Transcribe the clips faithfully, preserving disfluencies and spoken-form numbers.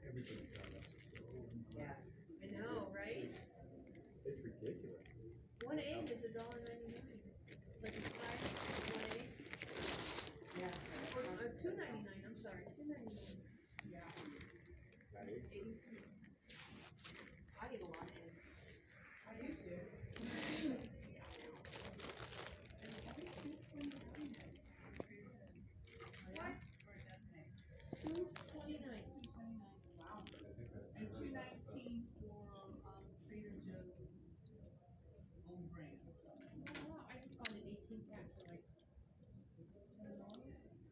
Everything's gone up so much. Yeah. I know, right? It's ridiculous. One egg is a dollar ninety-nine. Like a slice, one egg. Yeah. Or uh, two ninety-nine. I'm sorry, two ninety-nine. Yeah. Right? Eighty cents. I eat a lot of eggs. I used to. What? Two twenty-nine. Wow. And two nineteen for um Trader Joe's own brand. Oh, wow, I just bought an eighteen pack for like ten dollars.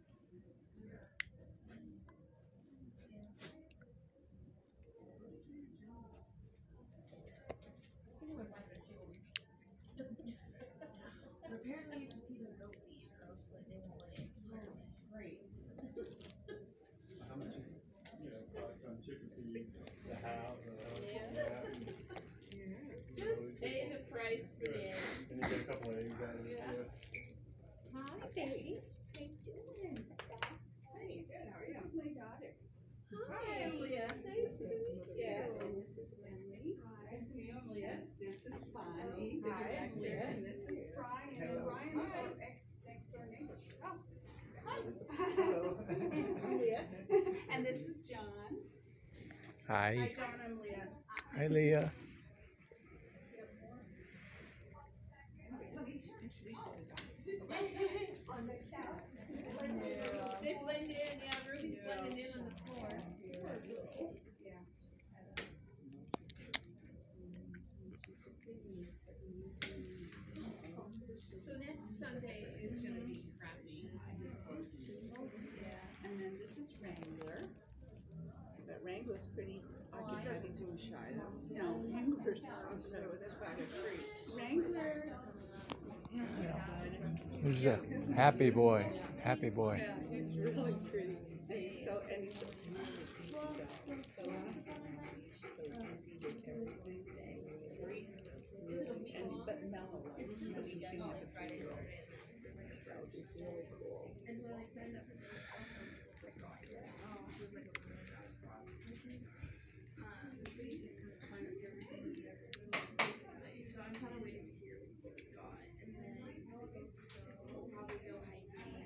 Apparently you can feed them goat feed or else like they won't lay eggs. Great. How much is, you know, cost on chicken feed, the house, and all Yeah. that. Just pay the price for the eggs. And you get a couple of eggs out of it. Yeah. Yeah. Hi, baby. How you doing? Hey, good. How are you? This is my daughter. Hi, Leah. Nice to meet you. And this is Emily. Nice to meet you, Leah. This is Bonnie, the Hi, director, Leah. and this is Brian. And Brian is our ex next door neighbor. Oh. Hello. I'm Leah. And this is John. Hi. Hi, John. I'm Leah. Hi, Leah. On this couch. They blend in, yeah, Ruby's blending in on the floor. So next Sunday is gonna be crappy. And then this is Wrangler. But Wrangler's pretty occupied. He's too shy. No, Wrangler's occupied with his bag of treats. Wrangler. Who's the happy boy? Happy boy. Yeah, he's really pretty. And he's so, and he's so, so, so easy with everything. Free. Is it a week And, long? but mellow. It's just a He's weekend, seen like it Friday, before. Saturday. So it's really cool. And so I like signed up for the oh, it was like a really nice spots. Um, so you just kind of sign up for everything, basically. So I'm kind of waiting to hear what we got, and then we'll probably go hiking.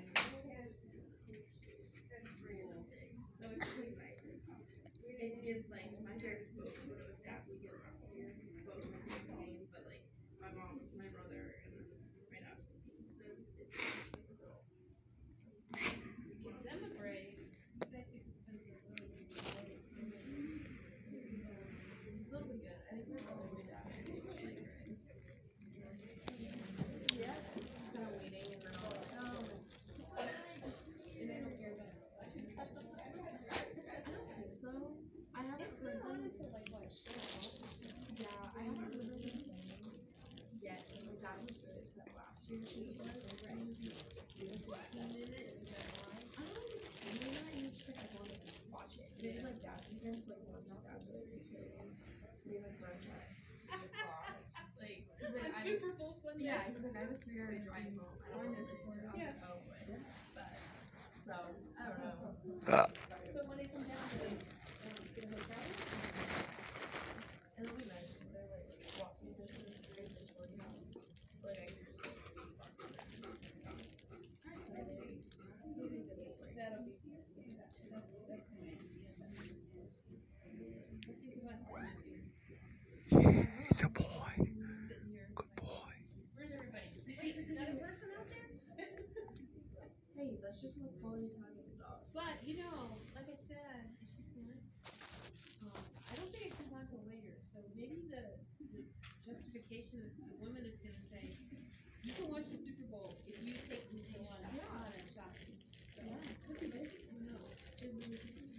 So it's pretty nice. It gives like my favorite boat when it was that weekend last year. Boat was insane, but like my mom, my brother, and my dad was sleeping. So it's gives them a break. You guys get to spend some really good time. It's a little bit good. I think we're on the way down. Yeah, kind of waiting and then all like, oh. And they don't care about it. I don't think so. I haven't heard them until like what? Yeah, I haven't heard them yet. And my dad was good. It's that last year she was crazy. It was what? A minute. Is that why? I don't know. Maybe not. You just like want to watch it. Maybe like dad weekends, like one of my dad's really appreciate it. We like run track. Like, cause like I Super Bowl Sunday. Yeah, because like I have a three hour drive home. I don't know this one. Yeah. Oh, but so I don't know. Uh. So when it comes down to like, um, get a hotel, it'll be nice. They're like walking distance to the sporting house. So like I can just like be fucking there. So they, that'll be that's that's nice. I think of us He's a boy. sitting here. Good boy. Where's everybody? Wait, is that a person out there? Hey, let's just more quality time with the dog. But you know, like I said, she's gonna. Um, I don't think it comes on till later. So maybe the, the justification is the woman is gonna say, you can watch the Super Bowl if you take me to one. Yeah. And shopping. So, yeah, it could be busy. Who knows? It really could be.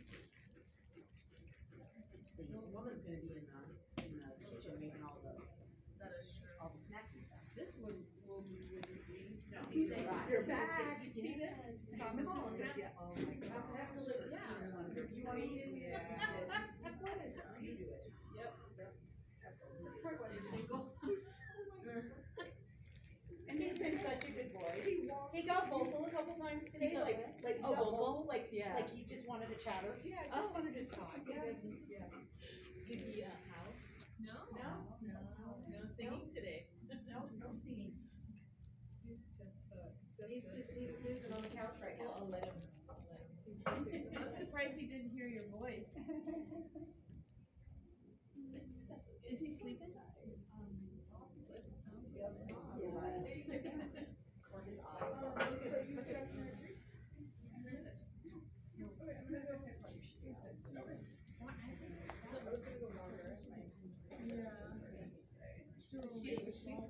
This woman's gonna be in the, in the kitchen making all the, That is true. all the snacky stuff. This one will be really be. No, He's you're saying, back. you're back. You see this? Thomas Come is on, still, now. yeah, oh my god. I have to live- yeah. You wonder, you wanna eat it? Yeah. You do it. Yep. Absolutely. That's part why you're single. He's so perfect. And he's been such a good boy. He, he got vocal a couple times today. today? Like, like you Oh, got vocal? vocal? Like, Yeah. like you just wanted to chatter? Yeah, just Oh. wanted to talk. Yeah. Yeah. Did he, uh, howl? No. No, No, no singing today. no, no singing. He's just, uh, just. He's a- just, he's snoozing on the couch right I'll, now. I'll let him, I'll let him. I'm surprised he didn't hear your voice. Is he sleeping? She's, she's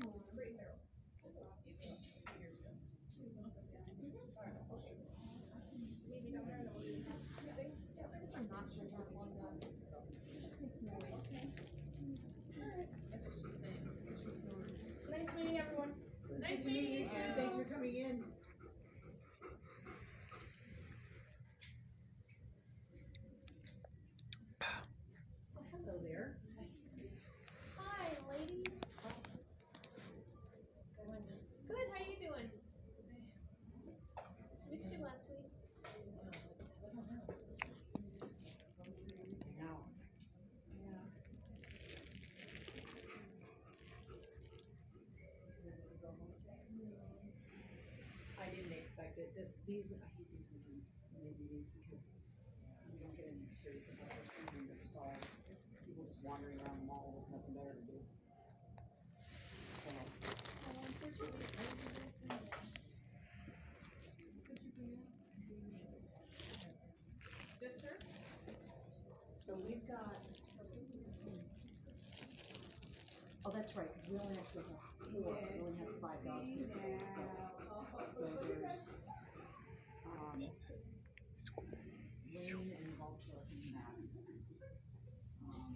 Nice meeting everyone. Nice meeting you too. Thanks for coming in. Hello there. Hi, ladies. Good, how you doing? Missed you last week. I didn't expect it. This, these, I hate these meetings, when they do these, because we don't get any serious about this. They're just all, people just wandering around the mall with nothing better to do. So, Just her? so we've got. Oh, that's right, because we only actually have four, we only have five dogs here. So, so there's, um, Wayne and Vulture and Matt. Um,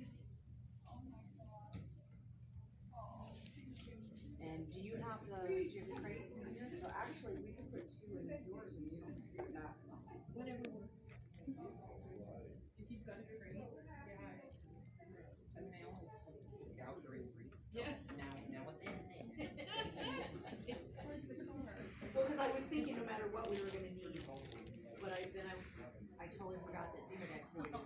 And do you have the, do you have the crate in here? So actually, we can put two in yours and you don't do that. Whatever works. If you've got a crate. I mean, I only put out during break. Yeah. Now, now it's in. It's part of the car. Well, because I was thinking no matter what, we were gonna need, but I, then I, I totally forgot that Internet's moving.